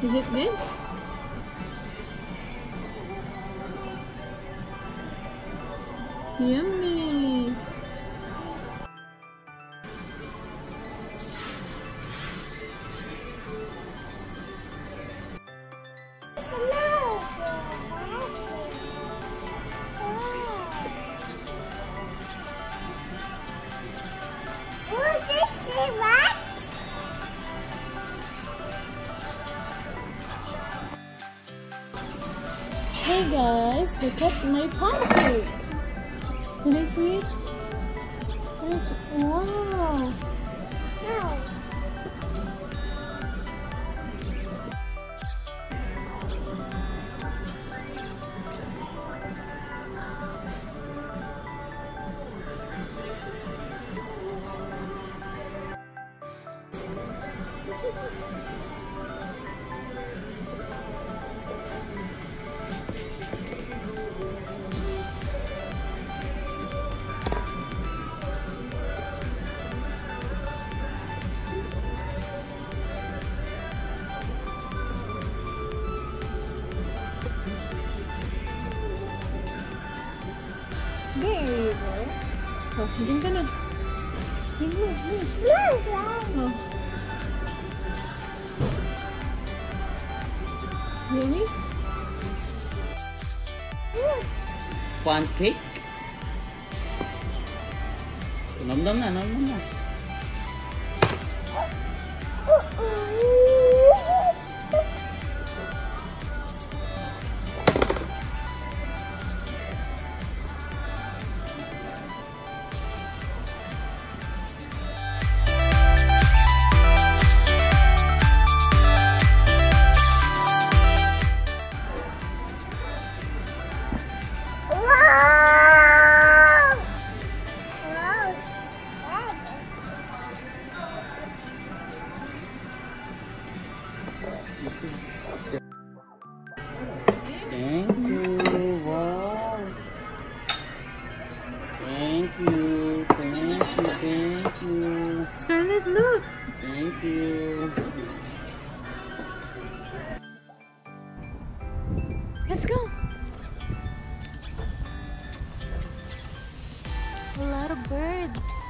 Is it good? Yummy! Hey guys, look at my pancake. Can I see it? Wow. No. There you go. Oh, hiling ka na. Hiling. Oh. Really? Pancake. Nom-nom na, nom-nom na. Thank you. Wow. Thank you. Thank you. Thank you. Scarlet, look. Thank you. Let's go. A lot of birds.